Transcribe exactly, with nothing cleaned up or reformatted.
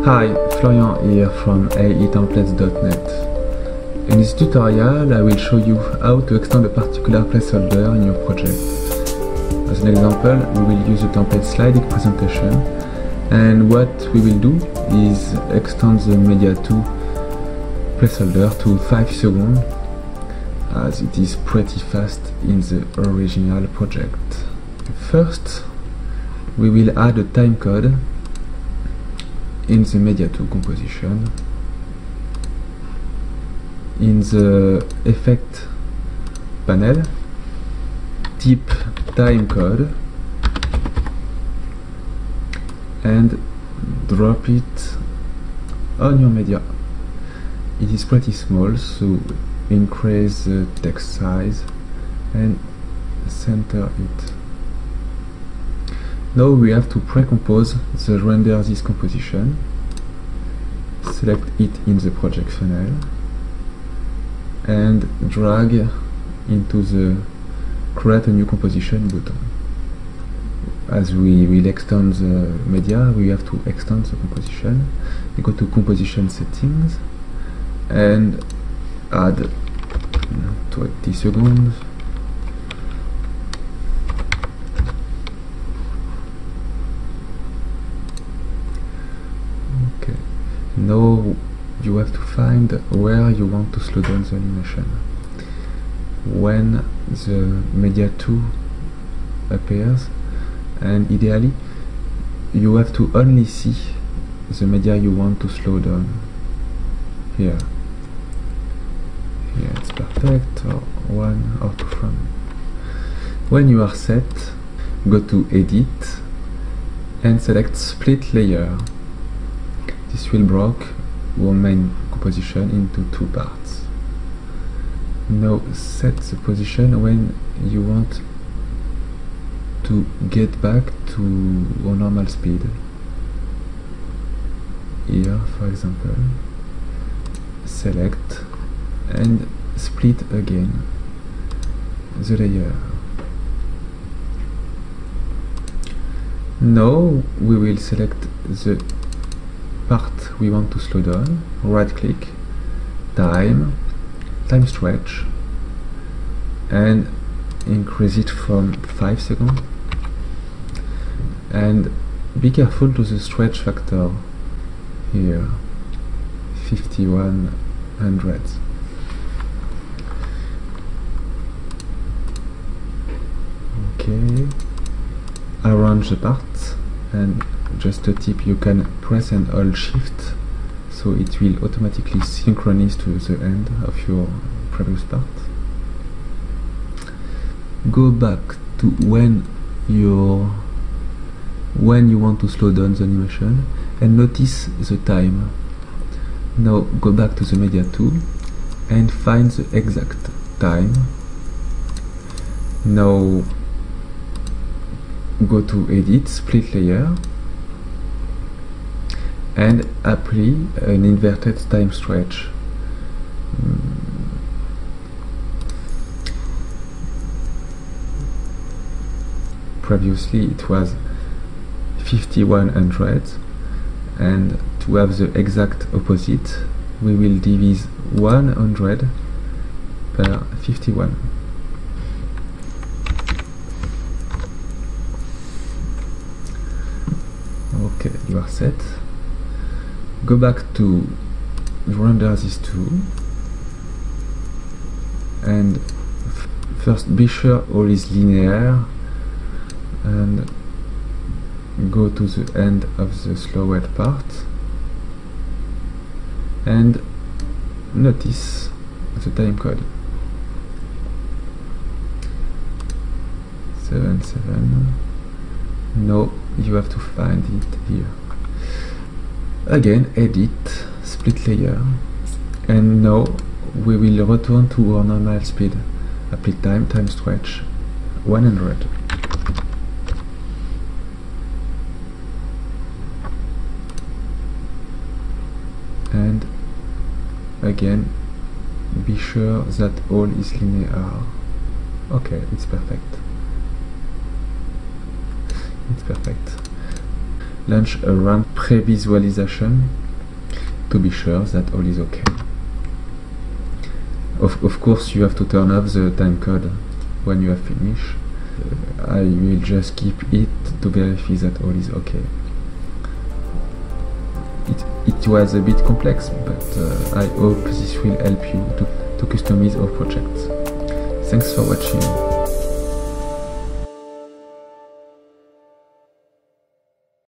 Hi, Florian here from A E templates dot net. In this tutorial I will show you how to extend a particular placeholder in your project. As an example, we will use the template sliding presentation, and what we will do is extend the media two placeholder to five seconds, as it is pretty fast in the original project. First, we will add a time code in the media two composition. In the effect panel, type time code and drop it on your media. It is pretty small, so increase the text size and center it. Now we have to pre-compose the render this composition. Select it in the project funnel and drag into the create a new composition button. As we will extend the media, we have to extend the composition. We go to composition settings and add twenty seconds. Okay, now you have to find where you want to slow down the animation. When the media two appears, and ideally you have to only see the media you want to slow down. Here, here it's perfect, or one or two frames. When you are set, go to edit and select split layer. This will break our main composition into two parts. Now set the position when you want to get back to our normal speed. Here, for example, select and split again the layer. Now we will select the part we want to slow down, right click, time, time stretch, and increase it from five seconds. And be careful to the stretch factor here, fifty-one hundred. Okay, arrange the part, and just a tip, you can press and hold shift so it will automatically synchronize to the end of your previous part. Go back to when you're when you want to slow down the animation and notice the time. Now go back to the media two and find the exact time. Now go to edit, split layer, and apply an inverted time stretch. Previously it was fifty-one hundred, and to have the exact opposite we will divide one hundred per fifty-one. Okay, you are set. Go back to render these two, and first be sure all is linear, and go to the end of the slowed part and notice the time code seven seven. No, you have to find it here. Again, edit, split layer, and now we will return to our normal speed. Apply time, time stretch, one hundred. And again, be sure that all is linear. Okay, it's perfect. It's perfect. launch a run pre-visualization to be sure that all is okay. Of, of course, you have to turn off the timecode when you have finished. Uh, I will just keep it to verify that all is okay. It, it was a bit complex, but uh, I hope this will help you to, to customize our project. Thanks for watching.